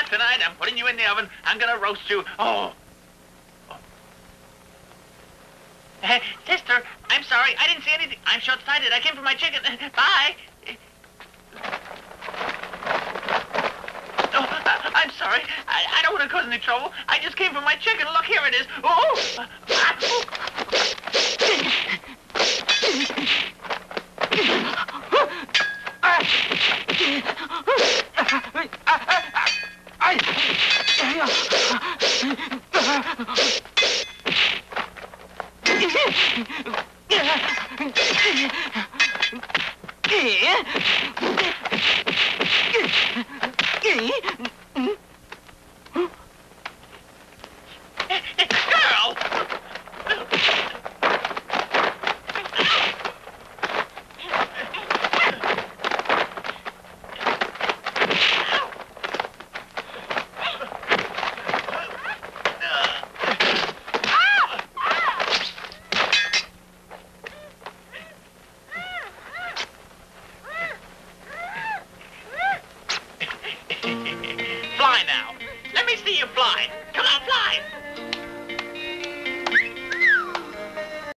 Not tonight. I'm putting you in the oven. I'm gonna roast you. Oh. Sister, I'm sorry. I didn't see anything. I'm short-sighted. I came for my chicken. Bye. Oh, I'm sorry. I don't want to cause any trouble. I just came for my chicken. Look, here it is. Oh! Girl! Fly now. Let me see you fly. Come on, fly.